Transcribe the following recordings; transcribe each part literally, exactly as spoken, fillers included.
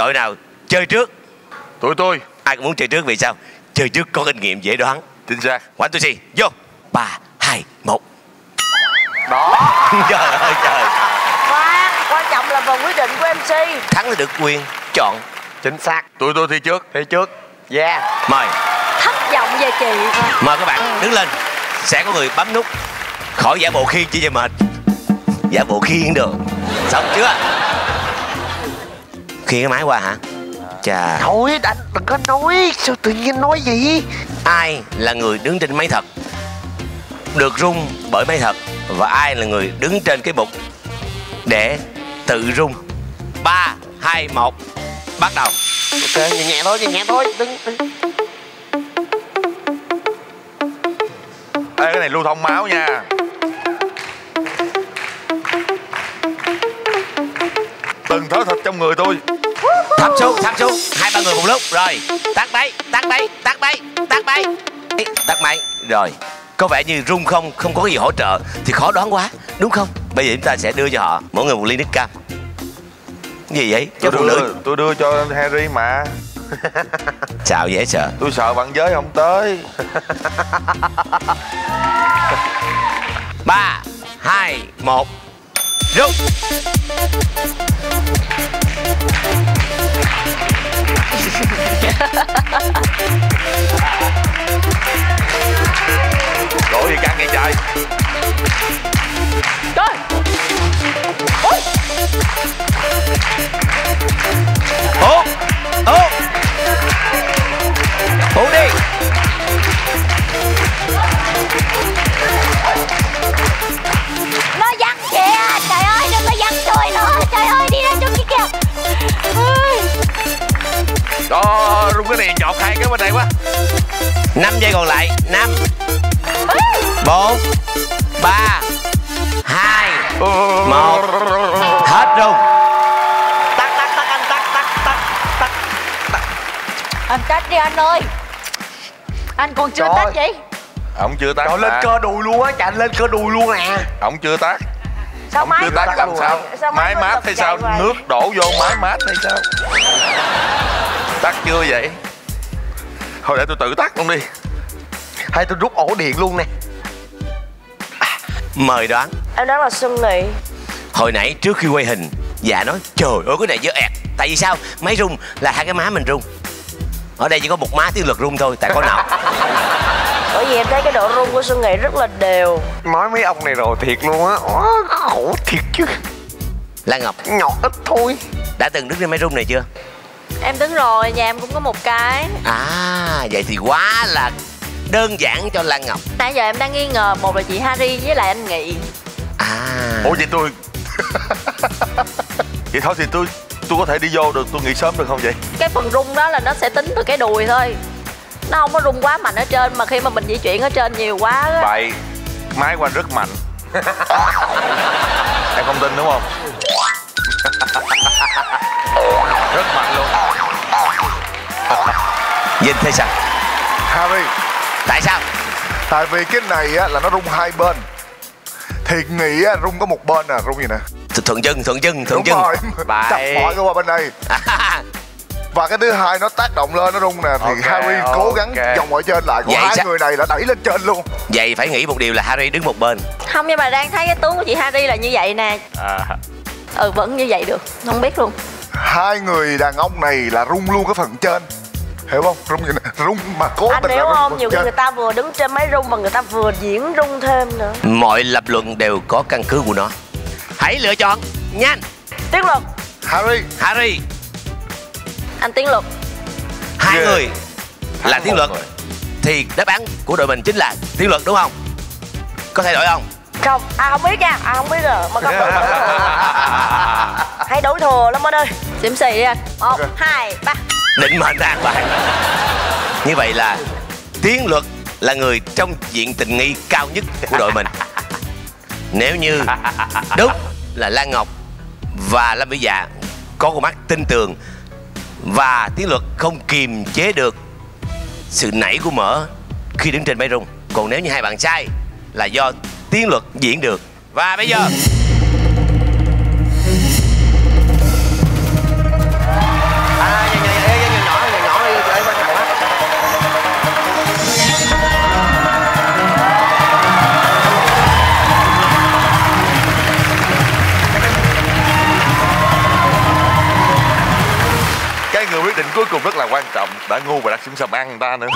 Đội nào chơi trước? Tụi tôi. Ai cũng muốn chơi trước vì sao? Chơi trước có kinh nghiệm dễ đoán. Chính xác. One, two, three, vô. Ba, hai, một. Đó. Trời ơi trời. Khoan, quan trọng là phần quyết định của em xê. Thắng là được quyền chọn. Chính xác. Tụi tôi thi trước. Thi trước. Yeah. Mời. Thất vọng về chị. Mời các bạn đứng lên. Sẽ có người bấm nút. Khỏi giả bộ khiên chi cho mệt. Giả bộ khiên được. Xong chưa? Khiên cái máy qua hả? Chà. Thôi anh đừng có nói. Sao tự nhiên nói gì? Ai là người đứng trên máy thật, được rung bởi máy thật, và ai là người đứng trên cái bục để tự rung? Ba, hai, một, bắt đầu. Ok, nhẹ nhẹ thôi, nhẹ nhẹ thôi. Đừng, đừng. Ê, cái này lưu thông máu nha. Từng thớ thịt trong người tôi. Thấp xuống, thấp xuống. Hai ba người một lúc. Rồi, tắt máy, tắt máy, tắt máy, tắt máy. Tắt máy. Rồi, có vẻ như rung không, không có cái gì hỗ trợ thì khó đoán quá, đúng không? Bây giờ chúng ta sẽ đưa cho họ mỗi người một ly nước cam. Cái gì vậy? Cho Tôi phụ đưa, nữ. tôi đưa cho Harry mà. Sao dễ sợ. Tôi sợ bạn giới không tới. Ba, hai, một, rung. Gọi gì căng vậy trời. Trời. Ôi. Ủa, ủa, ủa đi. Nó văng kìa. Trời ơi, đừng có văng tôi nữa. Trời ơi, đi ra chỗ kia kìa. Đó, rung cái này nhọt hai cái bên đây quá. Năm giây còn lại. Năm, bốn, ba, hai, một. Hết rung. Tắt, tắt, tắt, anh tắt, tắt, tắt, tắt, tắt. Anh tắt đi anh ơi. Anh còn chưa Trời. tắt vậy? Ổng chưa tắt. Trời, lên cơ đùi luôn á, chạy lên cơ đùi luôn nè. Ổng chưa tắt. Sao Ổng máy chưa tắt làm sao? sao Máy nó mát chập hay chạy sao? hoài? Nước đổ vô máy mát hay sao? Tắt chưa vậy? Thôi để tôi tự tắt luôn đi. Hay tôi rút ổ điện luôn nè. Mời đoán. Em đoán là Xuân Nghị. Hồi nãy trước khi quay hình, dạ nói trời ơi cái này dở ẹt. Tại vì sao? Máy rung là hai cái má mình rung. Ở đây chỉ có một má tiếng lực rung thôi, tại có não. Bởi vì em thấy cái độ rung của Xuân Nghị rất là đều. Nói mấy ông này rồi thiệt luôn á. Khổ thiệt chứ. Lan Ngọc Nhọt ít thôi. đã từng đứng trên máy rung này chưa? Em đứng rồi, nhà em cũng có một cái. À, vậy thì quá là đơn giản cho Lan Ngọc. Nãy giờ em đang nghi ngờ một là chị Harry với lại anh Nghị. À. Ủa vậy tôi vậy thôi thì tôi tôi có thể đi vô được, tôi nghỉ sớm được không vậy? Cái phần rung đó là nó sẽ tính từ cái đùi thôi. Nó không có rung quá mạnh ở trên, mà khi mà mình di chuyển ở trên nhiều quá á. Bậy, máy của anh rất mạnh. Em không tin đúng không? Rất mạnh luôn. Vinh thấy sao? Harry, Tại sao? tại vì cái này á là nó rung hai bên. Thiệt Nghị á rung có một bên nè, rung gì nè. Th thuận chân, thuận chân, thuận Đúng chân. rồi, Bậy. chặt mọi cái qua bên đây. Và cái thứ hai nó tác động lên nó rung nè. Thì Ok, Harry cố gắng ok. vòng ở trên lại. Còn Vậy hai sao? người này là đẩy lên trên luôn. Vậy phải nghĩ một điều là Harry đứng một bên. Không, nhưng mà đang thấy cái tướng của chị Harry là như vậy nè. À. Ừ, vẫn như vậy được, không biết luôn. Hai người đàn ông này là rung luôn cái phần trên. Hiểu không? Rung như này, rung mà cố Anh tình là hiểu rung không, phần nhiều khi trên. người ta vừa đứng trên máy rung mà người ta vừa diễn rung thêm nữa. Mọi lập luận đều có căn cứ của nó. Hãy lựa chọn nhanh. Tiến Luật. Harry, Harry. Anh Tiến Luật. Hai Yeah. người là Thắng Tiến một Luật người. thì đáp án của đội mình chính là Tiến Luật đúng không? Có thay đổi không? Không, à không biết nha, à không biết rồi, mà không đổi thừa. Hay đổi thừa lắm anh ơi. Xỉm xì đi anh. Một, Ok. hai, ba. Định mệnh an bài. Như vậy là Tiến Luật là người trong diện tình nghi cao nhất của đội mình. Nếu như đúng là Lan Ngọc và Lâm Vĩ Dạ có con mắt tinh tường và Tiến Luật không kiềm chế được sự nảy của mỡ khi đứng trên máy rung. Còn nếu như hai bạn sai là do Tiến Luật diễn được. Và bây giờ À, nhỏ nhỏ nhỏ nhỏ nhỏ đi, đây qua cho hát. Cái người quyết định cuối cùng rất là quan trọng. Đã ngu và đặt súng sầm ăn người ta nữa.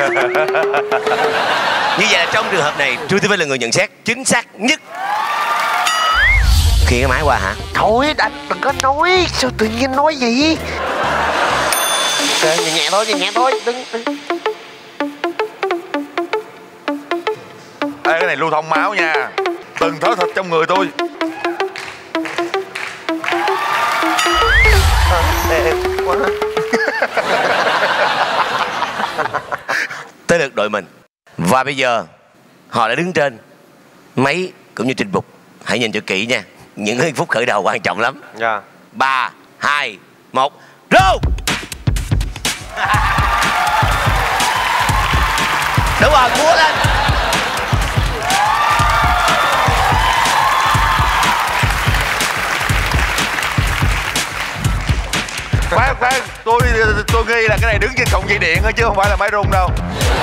Như vậy là trong trường hợp này Trương Thị Vinh là người nhận xét chính xác nhất. Khi cái máy qua hả? Thôi anh đừng có nói. Sao tự nhiên nói gì? Ok, nhẹ nhẹ thôi, nhẹ nhẹ thôi. Đừng, đừng. Ê, cái này lưu thông máu nha. Từng thớ thịt trong người tôi. À, đẹp quá. Tới lượt đội mình. Và bây giờ họ đã đứng trên máy cũng như trình bục. Hãy nhìn cho kỹ nha. Những phút khởi đầu quan trọng lắm. Dạ. Ba, hai, một, rô. Đúng rồi, múa lên. Khoan khoan, tôi tôi nghi là cái này đứng trên cọng dây điện thôi chứ không phải là máy rung đâu.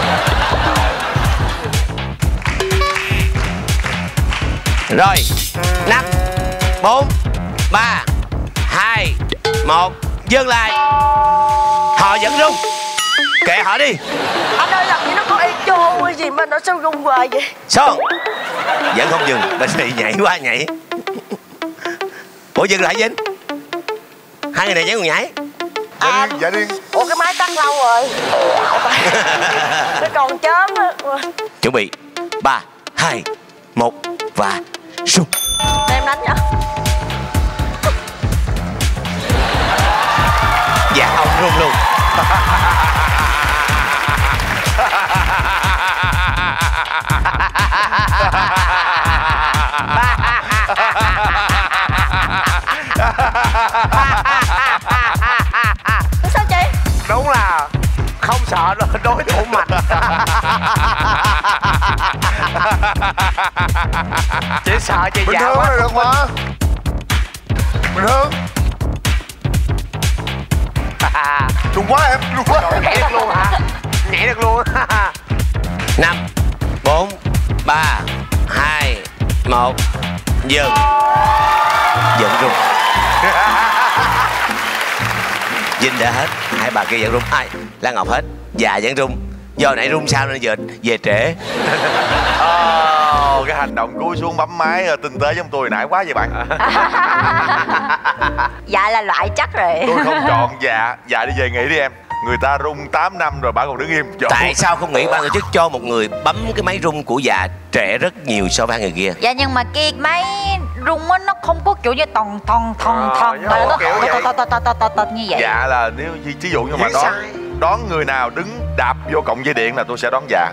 Rồi, năm, bốn, ba, hai, một, dừng lại. Họ vẫn rung. Kệ họ đi. Anh ơi, làm gì nó có echo hay gì mà nó sao rung hoài vậy? Son vẫn không dừng. Bên này nhảy qua nhảy. Ủa dừng lại Vinh. Hai người này nhảy còn nhảy. À, dạ đi. ủa cái máy tắt lâu rồi. Nó còn chớm á. Chuẩn bị ba, hai, một và rung. Để em đánh nhá. Dạ không rung luôn. Sao chị? Đúng là không sợ đối thủ mạnh. Chỉ sợ chị Bình già thường quá. rồi được mà. Bình thường. Rung quá em, rung quá. Nhảy được luôn hả? Nhảy được luôn. Năm, bốn, ba, hai, một, dừng. Vẫn rung. Vinh đã hết, hai bà kia vẫn rung. Ai? Lan Ngọc hết, già vẫn rung. Do nãy rung sao nên giờ về trễ. Oh, cái hành động cúi xuống bấm máy tinh tế giống tôi nãy quá vậy bạn. Dạ là loại chắc rồi. Tôi không chọn dạ. Dạ đi về nghỉ đi em. Người ta rung tám năm rồi bà còn đứng im chỗ. Tại sao không nghĩ ban tổ chức cho một người bấm cái máy rung của già trễ rất nhiều so với người kia? Dạ nhưng mà cái máy rung á nó không có kiểu như tòn tòn tòn Ờ, tòn chứ mà không nó có kiểu có vậy. tòn tòn tòn tòn tòn như vậy. Dạ là nếu ví dụ như mà Nghĩ đón sai. đón người nào đứng đạp vô cọng dây điện là tôi sẽ đón dạ.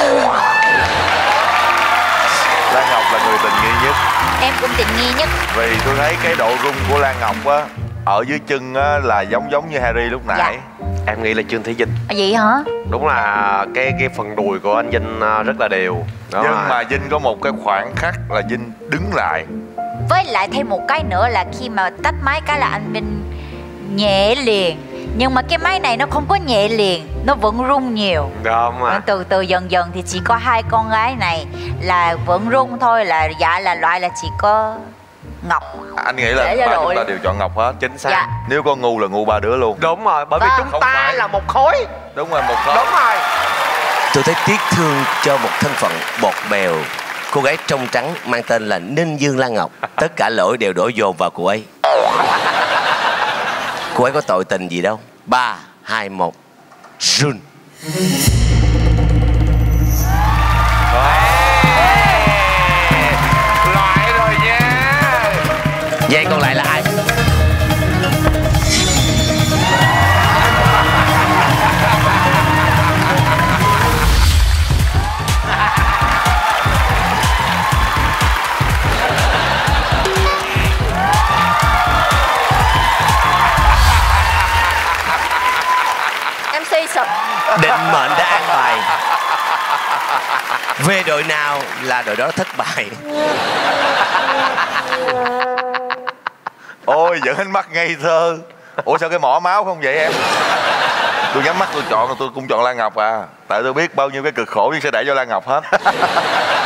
Lan Ngọc là người tình nghi nhất. Em cũng tình nghi nhất. Vì tôi thấy cái độ rung của Lan Ngọc á ở dưới chân á là giống giống như Harry lúc nãy. Dạ. Em nghĩ là Trương Thị Vinh. À, vậy hả? Đúng là cái cái phần đùi của anh Vinh rất là đều. Đó Nhưng rồi. mà Vinh có một cái khoảnh khắc là Vinh đứng lại. Với lại thêm một cái nữa là khi mà tắt máy cái là anh Vinh nhẹ liền. Nhưng mà cái máy này nó không có nhẹ liền, nó vẫn rung nhiều. Đúng mà. Từ từ dần dần thì chỉ có hai con gái này là vẫn rung thôi, là dạ là loại là chỉ có Ngọc. Anh nghĩ là Để cho ba đội. chúng ta đều chọn Ngọc hết. Chính xác. Dạ. Nếu có ngu là ngu ba đứa luôn. Đúng rồi, bởi vì Vâng. chúng Không ta phải. là một khối. Đúng rồi, một khối. Đúng rồi. Tôi thấy tiếc thương cho một thân phận bọt bèo. Cô gái trong trắng mang tên là Ninh Dương Lan Ngọc. Tất cả lỗi đều đổ dồn vào cô ấy. Cô ấy có tội tình gì đâu. Ba, hai, một, run. Loại rồi nha. Vậy còn lại là ai? em xê sụp. Định mệnh đã an bài. Về đội nào là đội đó thất bại. Ôi vẫn ánh mắt ngây thơ. Ủa sao cái mỏ máu không vậy em? Tôi nhắm mắt tôi chọn, tôi cũng chọn Lan Ngọc à. Tại tôi biết bao nhiêu cái cực khổ nhưng sẽ để cho Lan Ngọc hết.